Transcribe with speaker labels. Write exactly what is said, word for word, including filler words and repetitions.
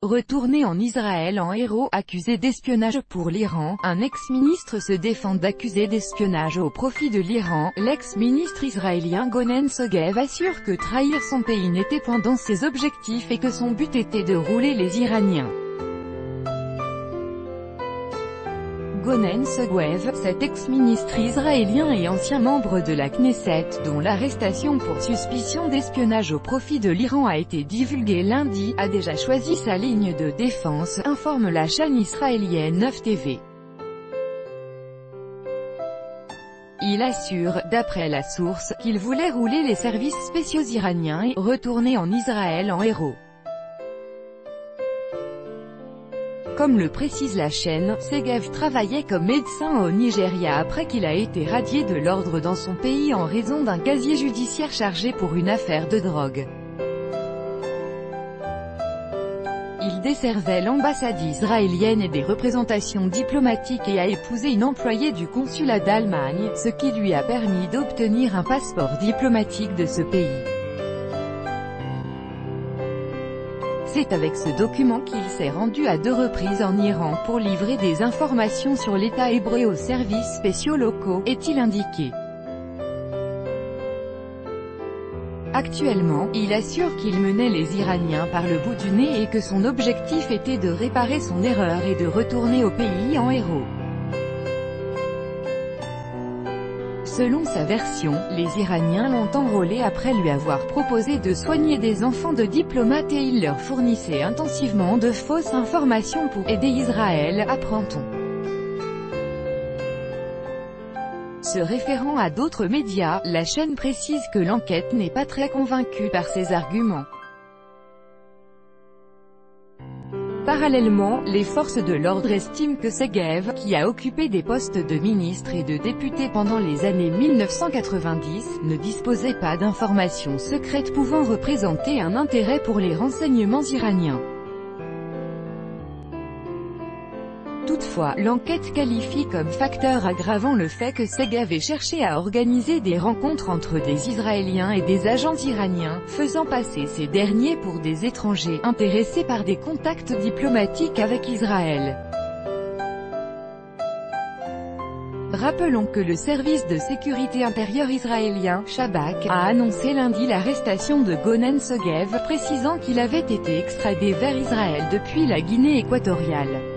Speaker 1: Retourné en Israël en héros accusé d'espionnage pour l'Iran, un ex-ministre se défend d'accuser d'espionnage au profit de l'Iran. L'ex-ministre israélien Gonen Sogev assure que trahir son pays n'était point dans ses objectifs et que son but était de rouler les Iraniens. Gonen Sogev, cet ex-ministre israélien et ancien membre de la Knesset, dont l'arrestation pour suspicion d'espionnage au profit de l'Iran a été divulguée lundi, a déjà choisi sa ligne de défense, informe la chaîne israélienne neuf T V. Il assure, d'après la source, qu'il voulait rouler les services spéciaux iraniens et retourner en Israël en héros. Comme le précise la chaîne, Sogev travaillait comme médecin au Nigeria après qu'il a été radié de l'ordre dans son pays en raison d'un casier judiciaire chargé pour une affaire de drogue. Il desservait l'ambassade israélienne et des représentations diplomatiques et a épousé une employée du consulat d'Allemagne, ce qui lui a permis d'obtenir un passeport diplomatique de ce pays. C'est avec ce document qu'il s'est rendu à deux reprises en Iran pour livrer des informations sur l'État hébreu aux services spéciaux locaux, est-il indiqué. Actuellement, il assure qu'il menait les Iraniens par le bout du nez et que son objectif était de réparer son erreur et de retourner au pays en héros. Selon sa version, les Iraniens l'ont enrôlé après lui avoir proposé de soigner des enfants de diplomates et il leur fournissait intensivement de fausses informations pour aider Israël, apprend-on. Se référant à d'autres médias, la chaîne précise que l'enquête n'est pas très convaincue par ses arguments. Parallèlement, les forces de l'ordre estiment que Sogev, qui a occupé des postes de ministre et de député pendant les années mille neuf cent quatre-vingt-dix, ne disposait pas d'informations secrètes pouvant représenter un intérêt pour les renseignements iraniens. Toutefois, l'enquête qualifie comme facteur aggravant le fait que Sogev ait cherché à organiser des rencontres entre des Israéliens et des agents iraniens, faisant passer ces derniers pour des étrangers, intéressés par des contacts diplomatiques avec Israël. Rappelons que le service de sécurité intérieure israélien, Shabak, a annoncé lundi l'arrestation de Gonen Sogev, précisant qu'il avait été extradé vers Israël depuis la Guinée équatoriale.